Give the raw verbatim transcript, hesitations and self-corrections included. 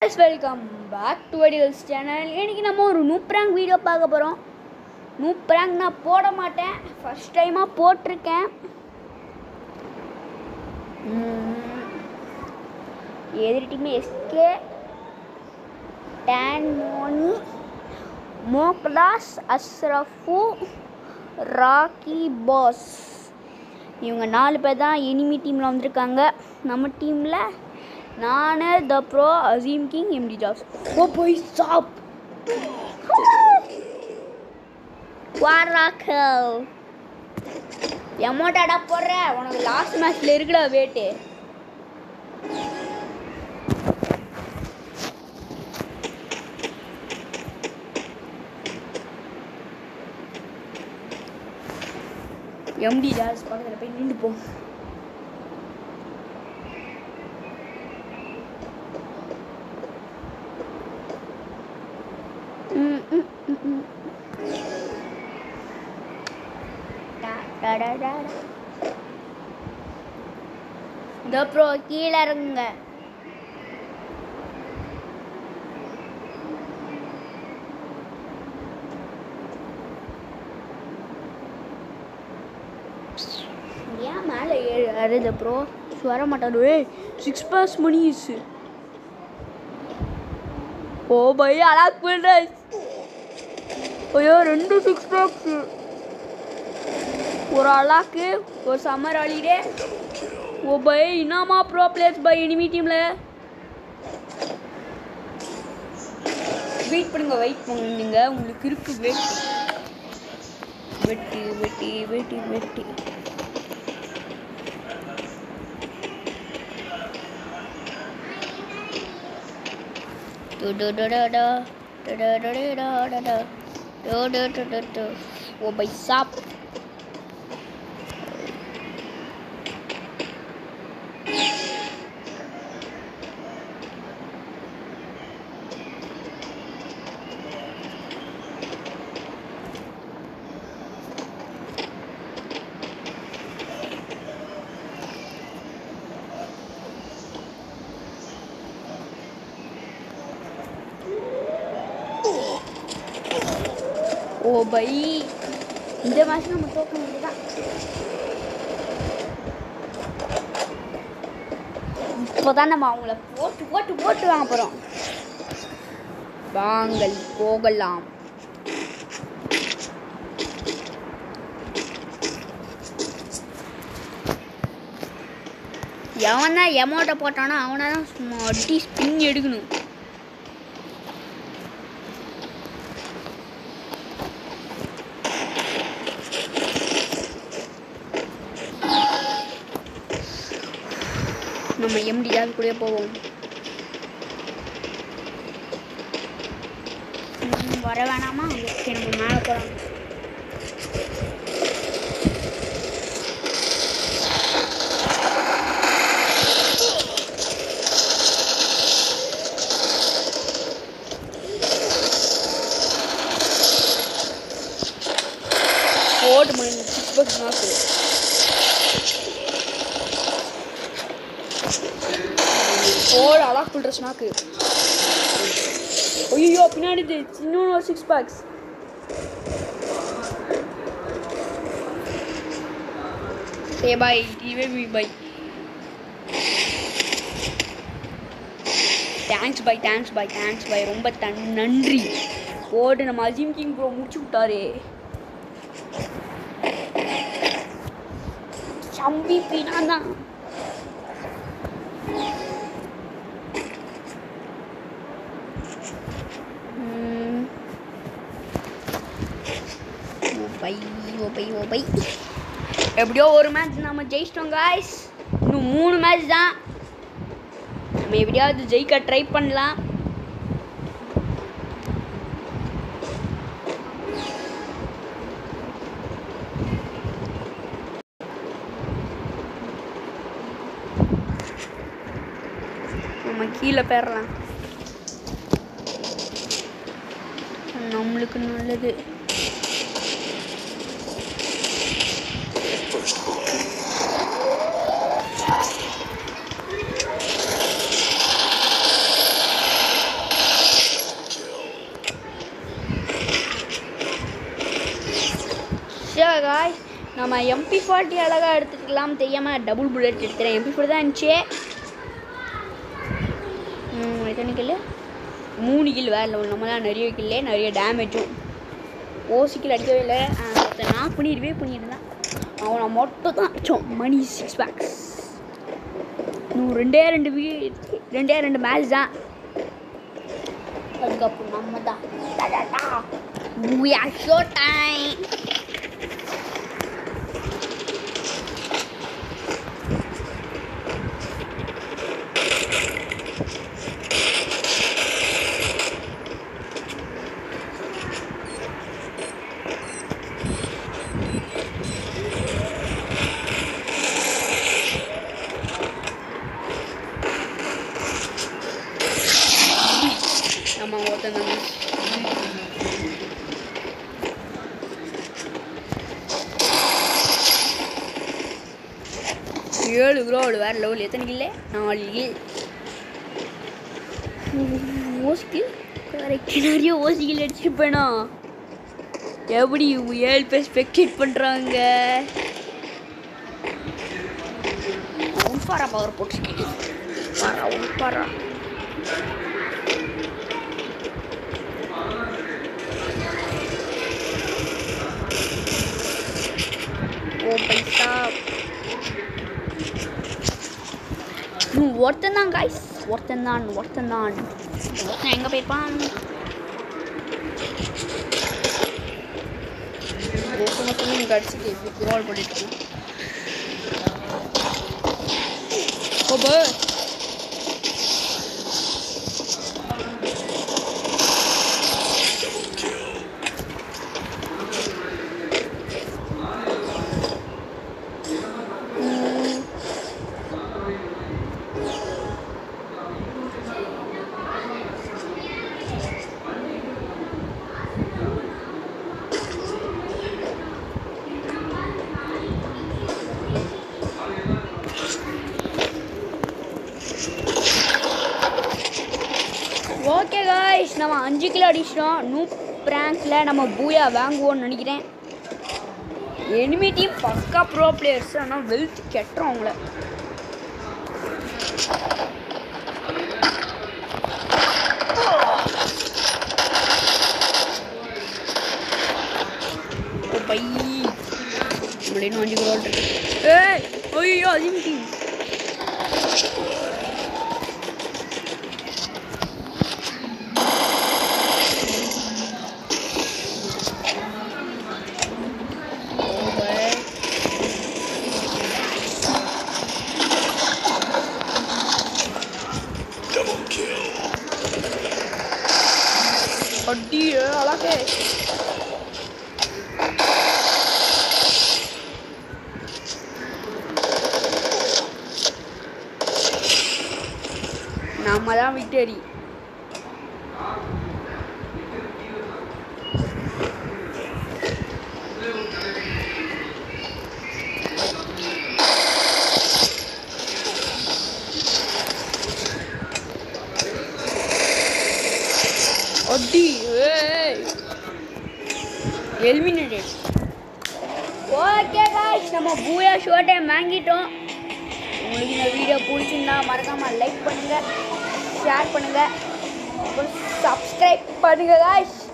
Welcome back to வடிவல்ஸ் channel. இன்றைக்கி நம்ம ஒரு நூப் பிராங்க் வீடியோ பார்க்க போகிறோம். நூப் பிராங்க் நான் போட மாட்டேன், ஃபஸ்ட் டைமாக போட்டிருக்கேன். எதிர்ட்டுமே SK tan Moni மோக்லாஸ் Ashraf rakhi pass இவங்க நாலு பேர் தான் எனிமி டீமில் வந்திருக்காங்க. நம்ம டீமில் நான் த ப்ரோ அசீம் கிங் எம்டி ஜாஸ். ஓ போய் சாப் வாராக்கல் எமோட்டாடா போடுற, உனக்கு லாஸ்ட் மேட்ச்ல இருக்குடா வேட்டு. எம்டி ஜாஸ் பக்கத்தில் போய் நின்று போ. இந்த ப்ரோ கீழே இறங்குங்க. ஏன் மேலே ஏழு அறுத ப்ரோ வர மாட்டாரு. சிக்ஸ் பாஸ் மணிஸ். ஓ பை அலாக் பண்ணுற. ஐயோ ரெண்டு சிக்ஸ் பாக்ஸ், ஒரு அலாக்கு ஒரு சம்மர் ஹாலிடே. ஓ பை இன்னாமா ப்ரோ பிளேயர்ஸ் பை எனிமி டீமில். வெயிட் பண்ணுங்க வெயிட் பண்ணுங்க, உங்களுக்கு இருக்கு வெயிட். வெட்டி வெட்டி வெட்டி வெட்டி ஓ பை சாப். ஓ பை இந்த மேட்ச் நம்ம தோக்க வேண்டியதான். இப்போதான் நம்ம அவங்கள போட்டு போட்டு போட்டு வாங்க போகிறோம். வாங்கள் போகலாம். எவன் தான் எமௌண்ட்டை போட்டானோ அவனை தான் சும்மா அடி ஸ்பின் எடுக்கணும். நம்ம எம்டி ஜாஸ் கூட போவோம். வர வேணாமா? ஓகே நம்ம மேலே போகலாம். போட்டு மணி சிக்ஸ் பக்ஸ் நாக்கு. ஓட அலாக் பண்ணுற ஸ்னாக்கு. ஐயோ பின்னாடி இன்னொன்று ஒரு சிக்ஸ் பேக்ஸ். ஏ பாய் டிவே பி பாய். தேங்க்ஸ் பாய் தேங்க்ஸ் பாய் தேங்க்ஸ் பாய் ரொம்ப தன் நன்றி. ஓடு நம்ம அசீம் கிங் ப்ரோ முடிச்சு விட்டாரே. சம்பி பீனா தான். எப்படியோ ஒரு மேட்ச் நம்ம ஜெயிச்சிட்டோம் காய்ஸ். இன்னும் மூணு மேட்ச் தான். நம்ம எப்படியாவது ஜெயிக்க ட்ரை பண்ணலாம். நம்ம கீழே போயிடலாம், நம்மளுக்கு நல்லது. பூயா காய்ஸ். நம்ம எம்பி ஃபார்ட்டி அழகாக எடுத்துக்கலாம் தெரியாமல் டபுள் புல்லட் எடுத்துகிறேன். எம்பி ஃபார்ட்டி தான் இருந்துச்சு. எத்தனை கில்லு? மூணு கில். வேறு லெவல். நம்ம தான் நிறைய கில்லே, நிறைய டேமேஜும். ஓசி கில் அடிக்கவே இல்லை. நான் பண்ணிடுவே பண்ணியிருந்தேன். அவனை மட்டும் தான் அடித்தோம். மணி சிக்ஸ் பேக்ஸ். இன்னும் ரெண்டே ரெண்டு வீ ரெண்டே ரெண்டு மேட்ச் தான். அதுக்கப்புறம் நம்ம தான் ஷோ டைம். நம்ம ஒருத்தன் நம்ம ஏழு க்ரோடு வேறு லெவல். எத்தனை கில்லே? நாலு கில். ஓசிக்கில் கரெக்ட். நிறைய ஓசிக்கில் அடிச்சுருப்பேனா? எப்படி ஏழு பேர் ஸ்பெக்டேட் பண்ணுறாங்க? உன்பாரா பவர் போட்டு பாரா உன்பாரா. ஓ பைசா. ஒருத்தன் தான் காய்ஸ். ஒருத்தன் தான் ஒருத்தன் தான் ஒருத்தன் எங்கே போயிருப்பான்? ஒருத்தன் மட்டும் இங்கே அடிச்சுட்டு எப்படி ரோல் பண்ணிட்டு ஓபோ. ஓகே காய்ஸ், நம்ம அஞ்சு கிலோ அடிச்சிட்டோம். நூப் பிராங்கில் நம்ம பூயா வாங்குவோம்னு நினைக்கிறேன். எனிமி டீம் பக்கா ப்ரோ பிளேயர்ஸ். ஆனால் வெல்த் கெட்டுறோம் அவங்கள. ஓ பை அப்படின்னு அஞ்சு கிலோ இருக்கு. ஏய் ஐயோ அஞ்சு டீம். அடியே அழகே. நம்ம தான் விக்டரி. அடி எலிமினேட்டட். ஓகே காய்ஸ், நம்ம பூயா ஷோ டைம் வாங்கிட்டோம். உங்களுக்கு இந்த வீடியோ பிடிச்சிருந்தா மறக்காமல் லைக் பண்ணுங்கள், ஷேர் பண்ணுங்கள், அப்புறம் சப்ஸ்கிரைப் பண்ணுங்கள் காய்ஸ்.